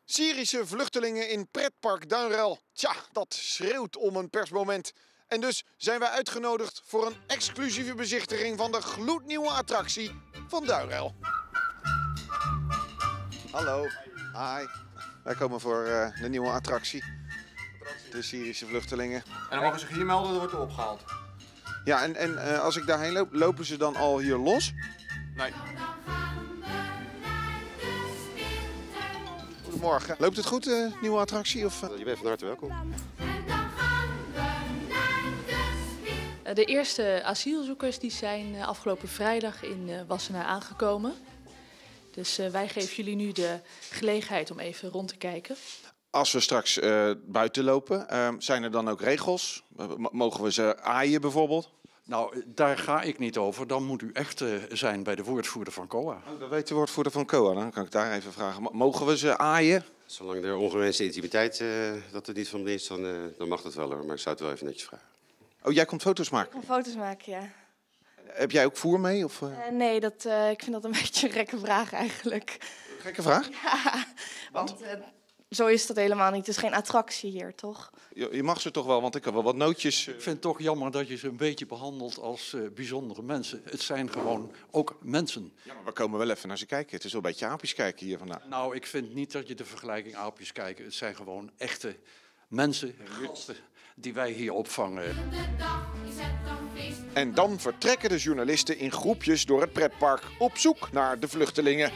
Syrische vluchtelingen in pretpark Duinrell. Tja, dat schreeuwt om een persmoment. En dus zijn wij uitgenodigd voor een exclusieve bezichtiging van de gloednieuwe attractie van Duinrell. Hallo, hi. Wij komen voor de nieuwe attractie. De Syrische vluchtelingen. En dan mogen ze zich hier melden, dan wordt er opgehaald. Ja, en als ik daarheen loop, lopen ze dan al hier los? Nee. Goedemorgen. Loopt het goed, de nieuwe attractie? Of? Je bent van harte welkom. De eerste asielzoekers die zijn afgelopen vrijdag in Wassenaar aangekomen. Dus wij geven jullie nu de gelegenheid om even rond te kijken. Als we straks buiten lopen, zijn er dan ook regels? Mogen we ze aaien bijvoorbeeld? Nou, daar ga ik niet over. Dan moet u echt zijn bij de woordvoerder van COA. Oh, dat weet de woordvoerder van COA. Dan kan ik daar even vragen. Mogen we ze aaien? Zolang er ongewenste intimiteit dat er niet van is, dan mag dat wel hoor. Maar ik zou het wel even netjes vragen. Oh, jij komt foto's maken? Ik kan foto's maken, ja. Heb jij ook voer mee? Of, Nee, ik vind dat een beetje een gekke vraag eigenlijk. Gekke vraag? Ja, want zo is dat helemaal niet. Het is geen attractie hier, toch? Je mag ze toch wel, want ik heb wel wat nootjes. Ik vind het toch jammer dat je ze een beetje behandelt als bijzondere mensen. Het zijn gewoon ook mensen. Ja, maar we komen wel even naar ze kijken. Het is wel een beetje aapjes kijken hier vandaan. Nou, ik vind niet dat je de vergelijking aapjes kijken. Het zijn gewoon echte mensen, gasten, die wij hier opvangen. En dan vertrekken de journalisten in groepjes door het pretpark op zoek naar de vluchtelingen.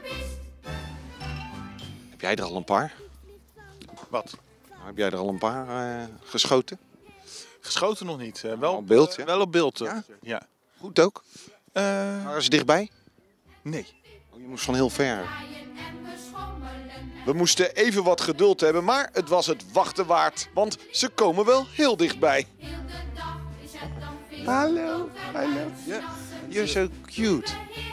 Heb jij er al een paar? Wat? Heb jij er al een paar geschoten? Geschoten nog niet. Wel op beeld, ja? Wel op beeld. Ja? Ja. Goed ook. Waren ze dichtbij? Nee. Oh, je moest van heel ver. We moesten even wat geduld hebben, maar het was het wachten waard. Want ze komen wel heel dichtbij. Hallo, hallo. Yeah. You're so cute.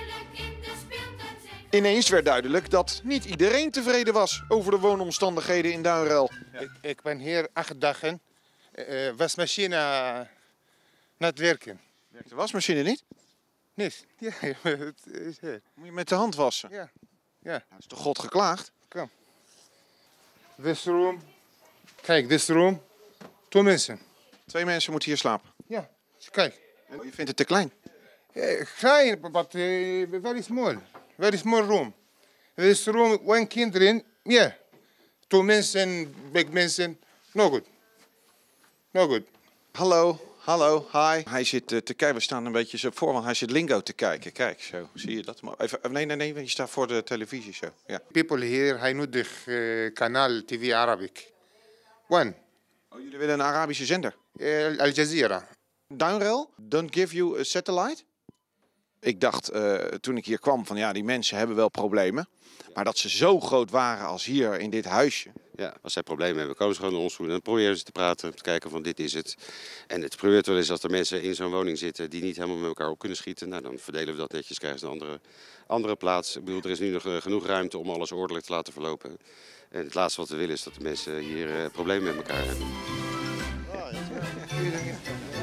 Ineens werd duidelijk dat niet iedereen tevreden was over de woonomstandigheden in Duinrell. Ik ben hier 8 dagen. Wasmachine naar het werken. Werkt de wasmachine niet? Niet. Ja, het is hier. Moet je met de hand wassen? Ja. Ja. Dat is toch God geklaagd? Kom. This room. Kijk, this room. 2 mensen. 2 mensen moeten hier slapen. Ja. Kijk. Oh, je vindt het te klein? Klein, but very small. Very small room. This room, 1 kinderen. Yeah. 2 mensen, big mensen. No good. No good. Hallo, hallo, hi. Hij zit te kijken, we staan een beetje zo voor, want hij zit lingo te kijken. Kijk, zo, zie je dat? Even, nee, je staat voor de televisie zo. Ja. People here, hij nodig kanaal TV Arabic. 1. Oh, jullie willen een Arabische zender? Al Jazeera. Duinrell, don't give you a satellite? Ik dacht toen ik hier kwam van ja, die mensen hebben wel problemen. Maar dat ze zo groot waren als hier in dit huisje. Ja, als zij problemen hebben, komen ze gewoon naar ons toe. Dan proberen ze te praten, te kijken van dit is het. En het gebeurt wel eens als er mensen in zo'n woning zitten die niet helemaal met elkaar op kunnen schieten. Nou, dan verdelen we dat netjes, krijgen ze een andere plaats. Ik bedoel, er is nu nog genoeg ruimte om alles ordelijk te laten verlopen. En het laatste wat we willen is dat de mensen hier problemen met elkaar hebben.